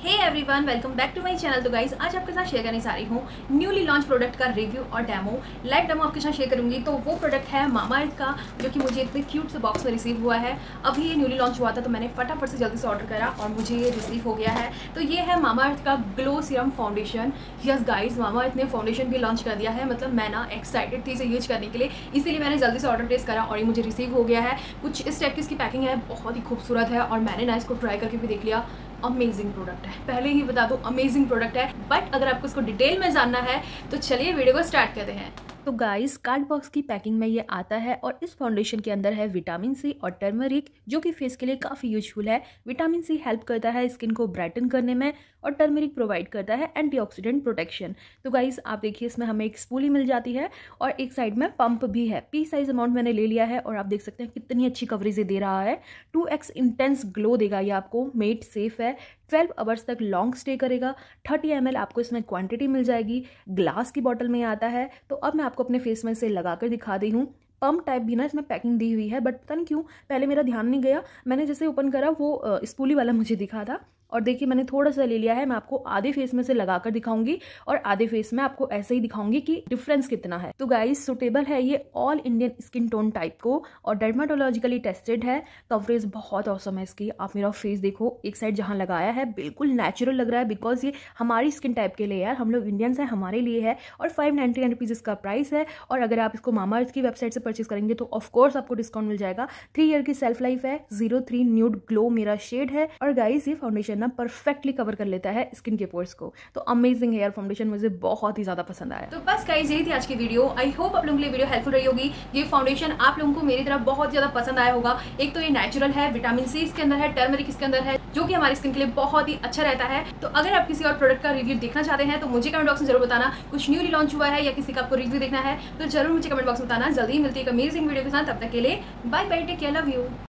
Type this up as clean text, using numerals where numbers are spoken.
Hey everyone, welcome back to my channel. तो guys, आज आपके साथ शेयर करने जा रही हूँ न्यूली लॉन्च प्रोडक्ट का रिव्यू और डेमो। लाइव डेमो आपके साथ शेयर करूंगी। तो वो प्रोडक्ट है मामाअर्थ का, जो कि मुझे इतने क्यूट से बॉक्स में रिसीव हुआ है। अभी ये न्यूली लॉन्च हुआ था तो मैंने फटाफट से जल्दी से ऑर्डर करा और मुझे ये रिसीव हो गया है। तो ये है मामाअर्थ का glow serum foundation. Yes guys, Mamaearth ने फाउंडेशन भी लॉन्च कर दिया है। मतलब मैं ना एक्साइटेड थी इसे यूज करने के लिए, इसीलिए मैंने जल्दी से ऑर्डर प्लेस करा और ये मुझे रिसीव हो गया है। कुछ इस टाइप की इसकी पैकिंग है, बहुत ही खूबसूरत है और मैंने ना इसको ट्राई करके भी देख लिया। अमेजिंग प्रोडक्ट है, पहले ही बता दो अमेजिंग प्रोडक्ट है। बट अगर आपको इसको डिटेल में जानना है तो चलिए वीडियो को स्टार्ट करते हैं। तो गाइस, कार्ड बॉक्स की पैकिंग में ये आता है और इस फाउंडेशन के अंदर है विटामिन सी और टर्मरिक, जो कि फेस के लिए काफ़ी यूजफुल है। विटामिन सी हेल्प करता है स्किन को ब्राइटन करने में और टर्मरिक प्रोवाइड करता है एंटीऑक्सीडेंट प्रोटेक्शन। तो गाइस, आप देखिए इसमें हमें एक स्पूली मिल जाती है और एक साइड में पंप भी है। पी साइज अमाउंट मैंने ले लिया है और आप देख सकते हैं कितनी अच्छी कवरेज दे रहा है। 2x इंटेंस ग्लो देगा ये आपको, मेड सेफ है, 12 आवर्स तक लॉन्ग स्टे करेगा। 30 ml आपको इसमें क्वांटिटी मिल जाएगी। ग्लास की बॉटल में आता है। तो अब मैं आपको अपने फेस में से लगाकर दिखा दी हूँ। पम्प टाइप भी ना इसमें पैकिंग दी हुई है, बट पता नहीं क्यों पहले मेरा ध्यान नहीं गया। मैंने जैसे ओपन करा वो स्पूली वाला मुझे दिखा था और देखिए मैंने थोड़ा सा ले लिया है। मैं आपको आधे फेस में से लगाकर दिखाऊंगी और आधे फेस में आपको ऐसे ही दिखाऊंगी कि डिफरेंस कितना है। तो गाइस, सुटेबल है ये all Indian skin tone type को और डर्माटोलॉजिकली टेस्टेड है। कवरेज बहुत औसम है इसकी। आप मेरा फेस देखो, एक साइड जहाँ लगाया है बिल्कुल नेचुरल लग रहा है, बिकॉज ये हमारी स्किन टाइप के लिए यार, हम लोग इंडियंस हैं, हमारे लिए है। और 599 रुपीज़ इसका प्राइस है। और अगर आप इसको मामाअर्थ की वेबसाइट से परचेज करेंगे तो ऑफकोर्स आपको डिस्काउंट मिल जाएगा। 3 ईयर की सेल्फ लाइफ है। 03 न्यूड ग्लो मेरा शेड है। और गाइस, ये फाउंडेशन ना परफेक्टली कवर कर लेता है स्किन के पोर्स को। तो अमेजिंग हेयर फाउंडेशन मुझे बहुत ही ज्यादा पसंद आया। तो बस गाइस, यही थी आज की वीडियो। आई होप आप लोगों के लिए वीडियो हेल्पफुल रही होगी। ये फाउंडेशन आप लोगों को मेरी तरफ बहुत ज्यादा पसंद आया होगा। एक तो ये नेचुरल है, विटामिन सी इसके अंदर है, टर्मरिक इसके अंदर है, जो कि हमारी स्किन के लिए बहुत ही अच्छा रहता है। तो अगर आप किसी और प्रोडक्ट का रिव्यू देखना चाहते हैं तो मुझे कमेंट बॉक्स में जरूर बताना। कुछ न्यूली लॉन्च हुआ है या किसी का आपको रिव्यू देखना है तो जरूर मुझे कमेंट बॉक्स में बताना। जल्दी मिलती है एक अमेजिंग वीडियो के साथ। तब तक के लिए bye bye, take care, love you.